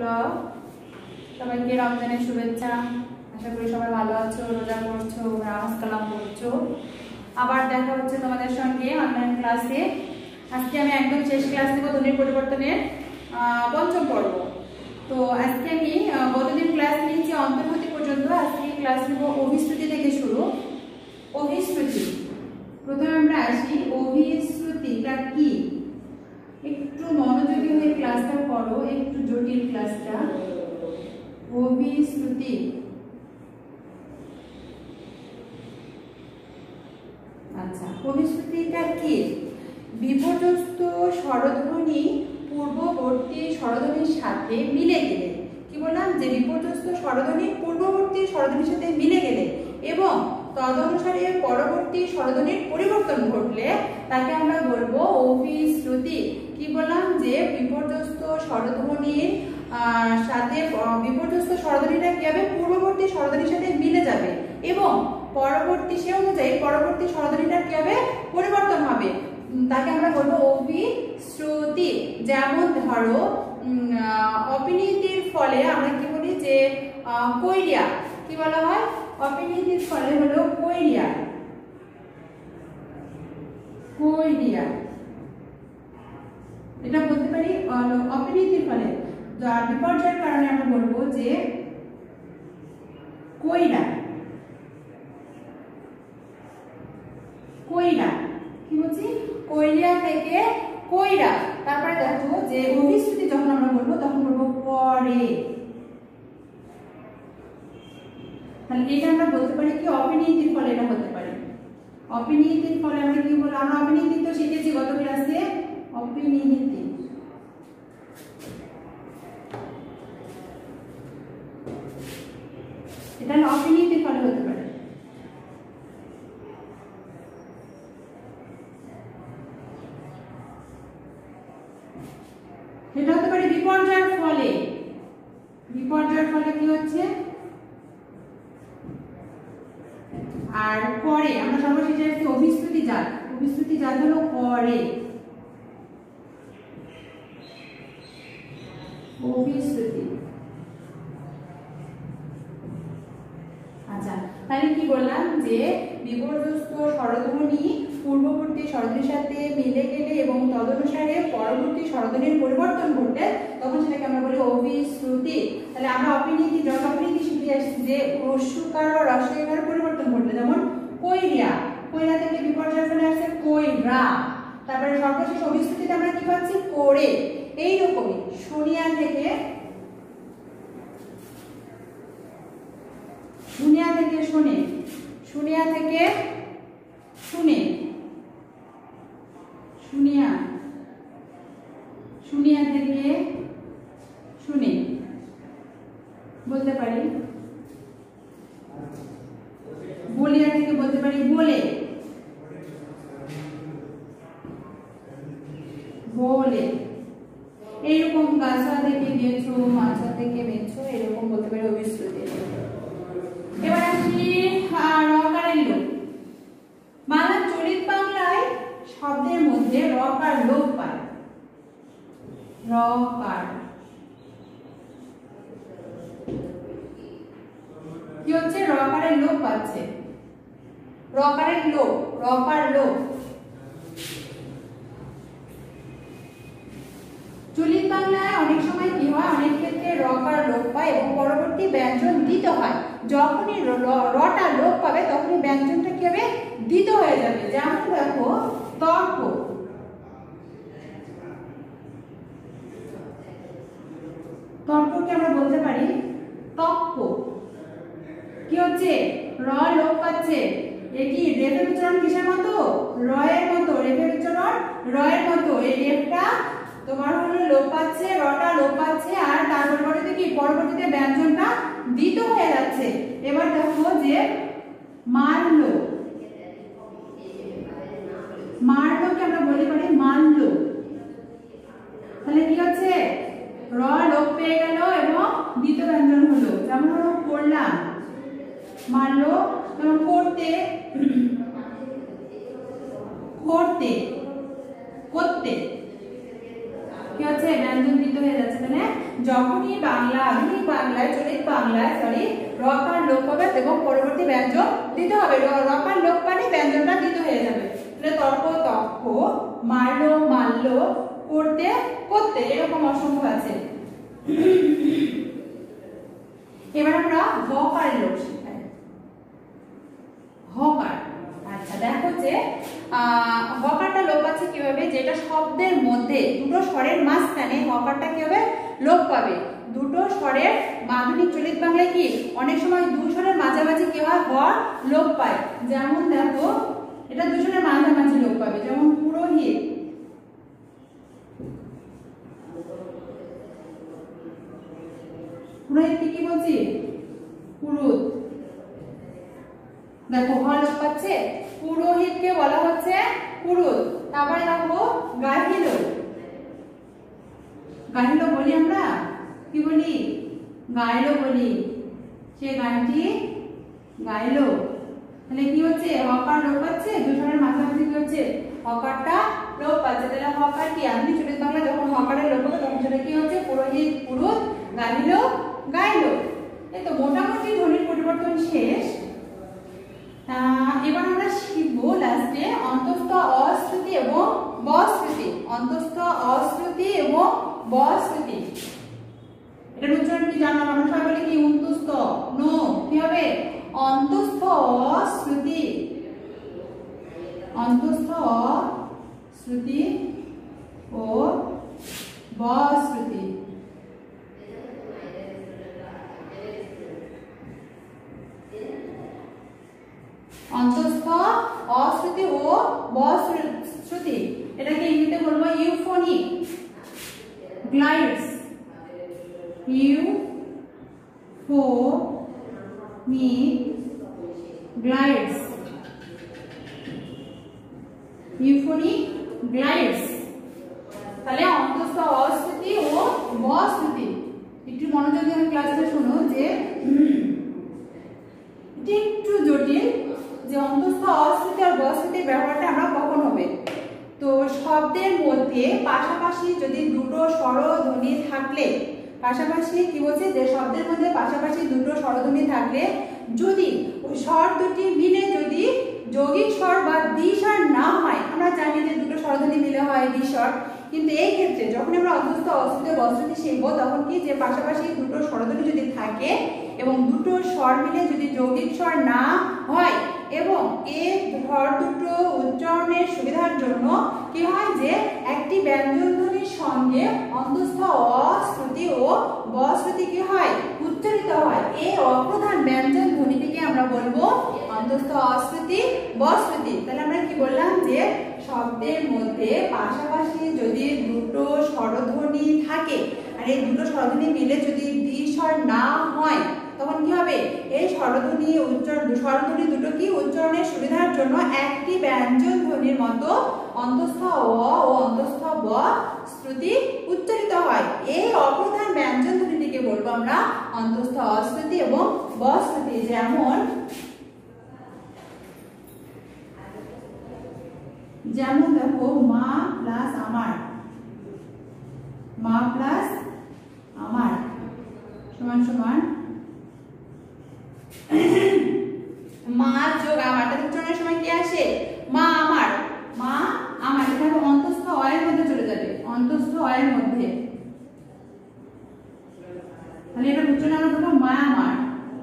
Blog. সবাইকে রমজানের শুভেচ্ছা। আশা করি সবাই ভালো আছো, রোজা করছো, নামাজ কালাম করছো। আবার দেখা হচ্ছে তোমাদের সঙ্গে অনলাইন ক্লাসে। আজকে আমি একদম শেষ ক্লাস নেব ধ্বনির পরিবর্তনের পঞ্চম পর্ব। তো আজকে আমি গতদিন ক্লাস নিয়েছি অন্তর্ভুক্তি পর্যন্ত, আজকে ক্লাস নেব অভিশ্রুতি থেকে শুরু। অভিশ্রুতি, প্রথমে আমরা আসি অভিশ্রুতিটা কি। একটু মনোযোগী হয়ে ক্লাসটা করো, একটু জটিল ক্লাসটা। অভিশ্রুতি, আচ্ছা অভিশ্রুতিটা কি? বিপর্যস্ত স্বরধ্বনি পূর্ববর্তী স্বরধ্বনির সাথে মিলে গেলে, কি বললাম যে বিপর্যস্ত স্বরধ্বনি পূর্ববর্তী স্বরধ্বনির সাথে মিলে গেলে এবং তদনুসারে পরবর্তী স্বরধ্বনির পরিবর্তন ঘটলে তাকে আমরা বলবো অভিশ্রুতি। কি বললাম যে বিপর্যস্ত স্বরধ্বনির সাথে বিপর্যস্ত স্বরধ্বনিটা কি হবে, পূর্ববর্তী স্বরধ্বনির সাথে মিলে যাবে এবং পরবর্তী সে অনুযায়ী পরবর্তী স্বরধ্বনিটা কি হবে, পরিবর্তন হবে, তাকে আমরা বলবো অভিশ্রুতি। যেমন ধরো অপিনীতির ফলে আমরা কি বলি যে কৈরিয়া, কি বলা হয়, অপিনীতির ফলে হলো কৈরিয়া, কৈরিয়া এটা বলতে পারি। অপিনীতির ফলে বিপর্যয়ের কারণে আমরা বলবো যে কৈরা, কৈরা কি বলছি, কৈরিয়া থেকে কৈরা। তারপরে দেখো যে অভিশ্রুতি যখন আমরা বলবো তখন বলবো পরে। তাহলে এটা আমরা বলতে পারি কি অপিনীতির ফলে এটা হতে পারে। অপিনীতির ফলে আমরা কি বলবো, আমরা অপিনীতি তো শিখেছি গত ক্লাসে। অপিনীতি, এটা অপিনীতির ফলে হতে পারে। এটা হতে পারে বিপর্যয়ের ফলে। বিপর্যয়ের ফলে কি হচ্ছে, আর পরে আমরা সর্বশেষে আসছি অভিশ্রুতি জাত। অভিশ্রুতি জাত হলো পরে, অভিশ্রুতি। আচ্ছা তাহলে কি বললাম যে বিপর্যস্ত স্বরধ্বনি পূর্ববর্তী স্বরধ্বনির সাথে মিলে গেলে এবং তদনুসারে পরবর্তী স্বরধ্বনির পরিবর্তন ঘটলে তখন সেটাকে আমরা বলি অভিশ্রুতি। তাহলে আমরা অপিনীতি, যত অপিনীতি শিখে আসছি যে রস্যকার বা রস্যকার পরিবর্তন ঘটলে, যেমন কৈরিয়া, কৈরা থেকে বিপর্যয় ফলে আসছে কৈরা। তারপরে সর্বশেষ অভিশ্রুতিতে আমরা কি পাচ্ছি, করে। এইরকমই শুনিয়া থেকে, শুনিয়া থেকে শুনে, শুনিয়া থেকে শুনে, শুনিয়া, শুনিয়া থেকে শুনে বলতে পারি। বলিয়া থেকে বলতে পারি বলে, বলে। এইরকম গাছা থেকে বেছো, মাছা থেকে বেছো, এরকম বলতে পারি অভিশ্রুতি। এবার আসি রকারের লোপ। বাংলা চলিত বাংলায় শব্দের মধ্যে রকার লোপ পায়। রকার কি হচ্ছে, রকারের লোপ পাচ্ছে। রকারের লোপ, রকার লোপ। চলিত বাংলায় অনেক সময় কি হয়, অনেক ক্ষেত্রে রকার লোপ পায় এবং পরবর্তী ব্যঞ্জন দিতে হয়। যখনই রটা লোপ পাবে তখনই ব্যঞ্জনটা কি হবে, দিত হয়ে যাবে। যেমন দেখো তর্ক, তর্ককে আমরা বলতে পারি তক্ক। কি হচ্ছে, র লোপ পাচ্ছে। এ কি রেফের উচ্চারণ কিসের মতো, রয়ের মতো। রেফের উচ্চারণ রয়ের মতো। এই রেফটা তোমার হলো লোপ পাচ্ছে, রটা লোপ পাচ্ছে, আর তার পরিবর্তে কি পরবর্তীতে ব্যঞ্জনটা দিত হয়ে যাচ্ছে। এবার দেখো যে মারলো, মারলোকে আমরা বলতে পারি মারলো। তাহলে কি হচ্ছে, র লোপ পেয়ে গেল এবং দিত ব্যঞ্জন হলো। যেমন হলো করলাম, মারলো, যেমন করতে, করতে, করতে কি হচ্ছে, ব্যঞ্জন দিতে হয়ে যাচ্ছে। মানে যখনই বাংলা আধুনিক বাংলায় চলিত বাংলায় রকার লোপ পাবে এবং পরবর্তী ব্যঞ্জন দিতে হবে, রকার লোপ পানি ব্যঞ্জনটা দিতে হয়ে যাবে। তাহলে তর্ক তক্ষ, মারলো মারল, করতে করতে, এরকম অসংখ্য আছে। এবার আমরা হকার লোপ শিখাই। হকার, আচ্ছা দেখো যে হকারটা লোপ আছে কিভাবে, যেটা শব্দের মধ্যে দুটো স্বরের মাঝখানে হকারটা কিভাবে লোপ পাবে। দুটো স্বরের আধুনিক চলিত বাংলায় কি অনেক সময় দুই স্বরের মাঝামাঝি কি হয়, হর লোপ পায়। যেমন দেখো এটা দুই স্বরের মাঝামাঝি লোপ পাবে, যেমন পুরোহিত, পুরোহিত কি বলছি, পুরুত, দেখো হর লোপ পাচ্ছে, পুরোহিতকে বলা হচ্ছে পুরুত। তারপরে দেখো গাহিল, গাহিল বলি আমরা, কি বলি, গাইলো বলি, সে গানটি গাইলো। তাহলে কি হচ্ছে, হকার লোপ পাচ্ছে, দুজনের মাঝামাঝি কি হচ্ছে, হকারটা লোপ পাচ্ছে। তাহলে হকার কি আধুনিক চলিত বাংলা যখন হকারের লোপ হবে তখন সেটা কি হচ্ছে, পুরোহিত পুরুত, গাইলো গাইলো। এই তো মোটামুটি ধ্বনির পরিবর্তন শেষ। এবার আমরা শিখবো লাস্টে অন্তস্থ অশ্রুতি এবং বশ্রুতি। অন্তস্থ অশ্রুতি এবং বশ্রুতি, এটার উচ্চারণ কি জানো? আমরা সবাই বলি কি, অন্তস্থ, নো, কি হবে, অন্তস্থ অশ্রুতি, অন্তস্থ অশ্রুতি ও বশ্রুতি। অন্তস্থ অশ্রুতি ও বশ্রুতি, এটাকে ইংরেজিতে বলবো euphonic glides, euphonic glides, euphonic glides. তাহলে অন্তস্থ অশ্রুতি ও বশ্রুতি, একটু মনোযোগ দিয়ে ক্লাসটা শোনো যে একটু জটিল, যে অন্তস্থ অশ্রুতি আর বশ্রুতির ব্যবহারটা আমরা কখন হবে। তো শব্দের মধ্যে পাশাপাশি যদি দুটো স্বরধ্বনি থাকলে, পাশাপাশি কি বলছে, যে শব্দের মধ্যে পাশাপাশি দুটো স্বরধ্বনি থাকলে যদি ওই স্বর দুটি মিলে যদি যৌগিক স্বর বা দ্বিস্বর না হয়, আমরা জানি যে দুটো স্বরধ্বনি মিলে হয় দ্বিস্বর, কিন্তু এই ক্ষেত্রে যখন আমরা অন্তস্থ অশ্রুতি বশ্রুতি শিখবো তখন কি, যে পাশাপাশি দুটো স্বরধ্বনি যদি থাকে এবং দুটো স্বর মিলে যদি যৌগিক স্বর না হয় এবং এই স্বর দুটো উচ্চারণের সুবিধার জন্য কি হয়, যে একটি ব্যঞ্জন ধ্বনির সঙ্গে অন্তস্থ অশ্রুতি ও বশ্রুতি কি হয়, উচ্চারিত হয়। এই অপ্রধান ব্যঞ্জন ধ্বনিটিকে আমরা বলবো অন্তস্থ অশ্রুতি বশ্রুতি। তাহলে আমরা কি বললাম, যে শব্দের মধ্যে পাশাপাশি যদি দুটো স্বরধ্বনি থাকে আর এই দুটো স্বরধ্বনি মিলে যদি দ্বিস্বর না হয় তখন কি হবে, এই স্বরধ্বনি স্বরধ্বনি দুটো কি উচ্চারণের সুবিধার জন্য একটি ব্যঞ্জন ধ্বনির মতো অন্তস্থ অ ও অন্তস্থ ব শ্রুতি উচ্চারিত হয়। এই অপ্রধান ব্যঞ্জন ধ্বনিটিকে বলবো আমরা অন্তস্থ অশ্রুতি এবং বশ্রুতি। যেমন দেখো মা প্লাস আমার, মা প্লাস আমার সমান সমান মা যোগ আমার। তাহলে উচ্চারণের সময় কি আসে, মা আমার, মা আমার, এটা অন্তস্থ অয়ের মধ্যে চলে যাবে, অন্তস্থ অয়ের মধ্যে। তাহলে এটা উচ্চারণ আমরা বলবো মায়া মার,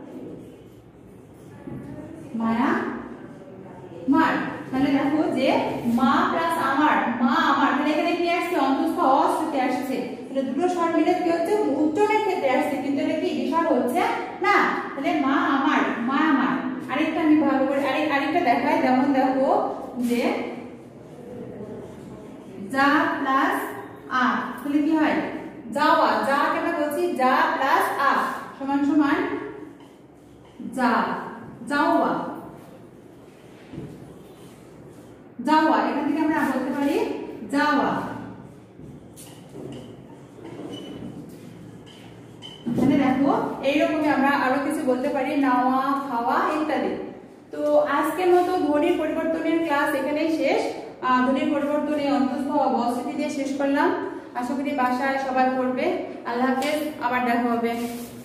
মায়া মার। তাহলে দেখো যে মা প্লাস আমার, মা আমার, তাহলে এখানে কি আসছে, অন্তস্থ অশ্রুতি আসছে। তাহলে দুটো স্বর মিলে কি হচ্ছে, উচ্চারণের ক্ষেত্রে আসছে, কিন্তু এটা কি দ্বিস্বর হচ্ছে না। তাহলে মা আমার, মা আমার। আরেকটা আমি ভালো করে আরেকটা দেখাই, যেমন দেখো যে যা প্লাস আ, তাহলে কি হয়, যাওয়া, যা কেন বলছি, যা প্লাস আ সমান সমান যা, যাওয়া, যাওয়া। এখান থেকে আমরা বলতে পারি যাওয়া। মানে দেখো এইরকমই আমরা আরো কিছু বলতে পারি, নাওয়া, খাওয়া ইত্যাদি। তো আজকের মতো ধ্বনির পরিবর্তনের ক্লাস এখানেই শেষ। ধ্বনির পরিবর্তনে অন্তস্থ বশ্রুতি দিয়ে শেষ করলাম। আশা করি বাসায় সবাই পড়বে। আল্লাহ হাফেজ, আবার দেখা হবে।